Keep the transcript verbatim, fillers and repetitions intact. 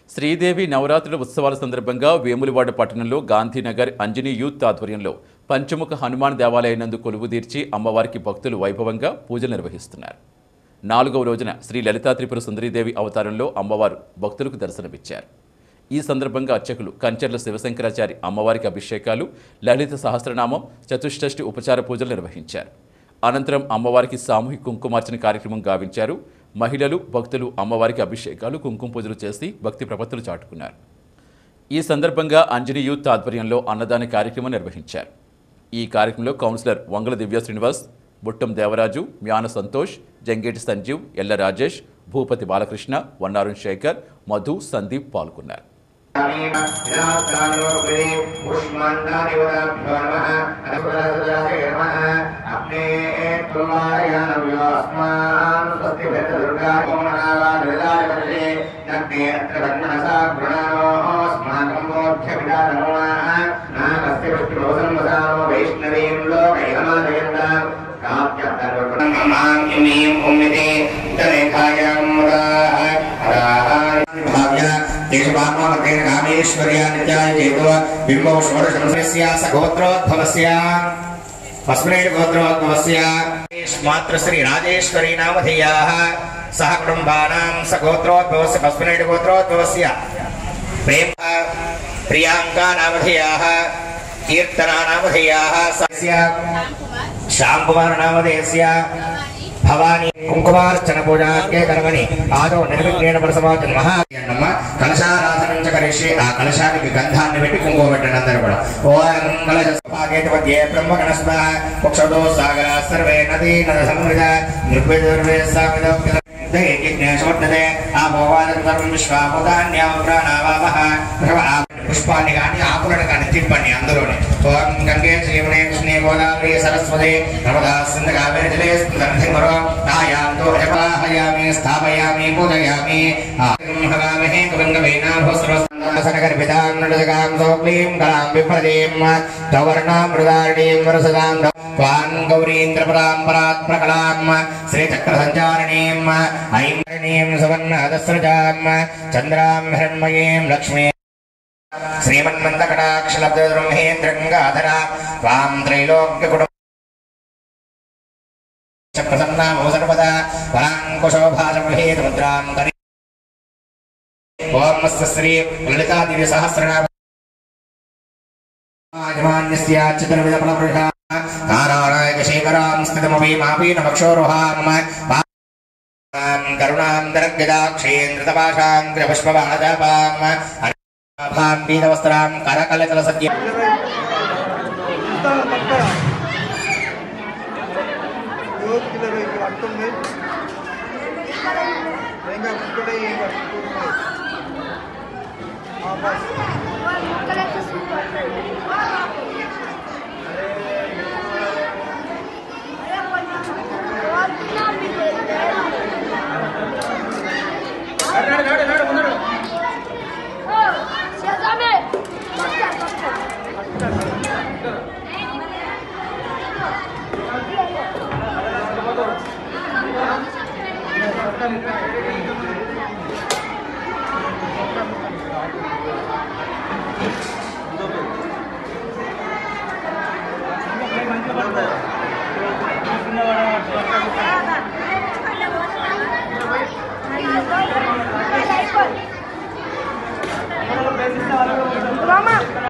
శ్రీదేవి నవరాత్రుల ఉత్సవాల సందర్భంగా వేములవాడ పట్టణంలో గాంధీనగర్ అంజనీ యూత్ ఆధ్వర్యంలో పంచముఖ హనుమాన్ దేవాలయం నందు కొలువుదీర్చి అమ్మవారికి భక్తులు వైభవంగా పూజలు నిర్వహిస్తున్నారు. నాలుగవ రోజున శ్రీ లలితా త్రిపుర సుందరీదేవి అవతారంలో అమ్మవారు భక్తులకు దర్శనమిచ్చారు. ఈ సందర్భంగా అర్చకులు కంచర్ల శివశంకరాచారి అమ్మవారికి అభిషేకాలు, లలిత సహస్రనామం, చతుష్షష్ఠి ఉపచార పూజలు నిర్వహించారు. అనంతరం అమ్మవారికి సామూహిక కుంకుమార్చన కార్యక్రమం గావించారు. మహిళలు, భక్తులు అమ్మవారికి అభిషేకాలు, కుంకుమ పూజలు చేసి భక్తి ప్రపత్తులు చాటుకున్నారు. ఈ సందర్భంగా అంజనీ యూత్ ఆధ్వర్యంలో అన్నదాన కార్యక్రమం నిర్వహించారు. ఈ కార్యక్రమంలో కౌన్సిలర్ వంగల దివ్య శ్రీనివాస్, బుట్టం దేవరాజు, మ్యాన సంతోష్, జంగేటి సంజీవ్, ఎల్ల రాజేష్, భూపతి బాలకృష్ణ, వన్నారుణ్ శేఖర్, మధు, సందీప్ పాల్గొన్నారు. मातृश्री राजेश्वरी नामधेयाः सह कुटुंबानां सगोत्रोद्भवस्य पस्मनेड गोत्रोद्भवस्य प्रेम प्रियांका नामधेयाः कीर्तना नामधेयाः श्यामकुमार नामधेयस्य भवानी कुंकुमार्चन पूजा के कर्मणि आदौ निर्विघ्नेन प्रसवाचन महानम कलशाराधनं च करिष्ये आ कलशानिकि गंधाన్ని పెట్టి కుంకుమ పెట్టండి అందరూ కూడా. ఓం కలశపాకేతవద్యే బ్రహ్మగణస్మః పక్షదో సాగర సర్వే నదీ నద సమృద్ధ నిర్వేదర్వే సామిదం దయజ్ఞేశ్వర్ణదే ఆ భవానం సర్వం విశ్వాముదాన్యాం ప్రాణావామః పుష్పాన్ని కానీ ఆకులను కానీ తిప్పండి అందులోనే. ఓం గంగే జీవనే కృష్ణే గోదావరి సరస్వతి నర్మదా సింధు కావేరి జలే స్కంధమరో ఆయాంతో జపాహయామి స్థాపయామి పూజయామి హగామహే గంగవేనా భస్రసనగర్భితాం నడజగాం సౌక్లీం కళాం విప్రదీం తవర్ణాం మృదారణీం వరసదాం త్వాం గౌరీంద్రపరాం పరాత్ ప్రకలాం శ్రీచక్ర సంచారణీం ఐంద్రణీం సువర్ణహదస్రజాం చంద్రాం హిరణ్మయీం లక్ష్మీ श्रीमन्मन्दकटाक्षलब्धब्रह्मेन्द्रङ्गाधरा त्वां त्रैलोक्यकुटुम्ब प्रसन्नामो सर्वदा वराङ्कुशोभासमहेतमुद्रां करि ॐ श्री ललितादेवी सहस्रनाम यजमान्यस्याच्युतविदफलपुरुषा तारानायकशेखरां स्थितमपि मापीनमक्षोरुहां करुणां दरग्गदाक्षेन्द्रतपाशाङ्कृपुष्पबाणजापां भां पीतवस्त्रां करकलचल सत्य Mama